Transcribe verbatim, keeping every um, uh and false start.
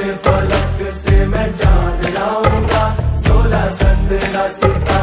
फलक से मैं जान लाऊंगा, सोलह संद्रा सितारा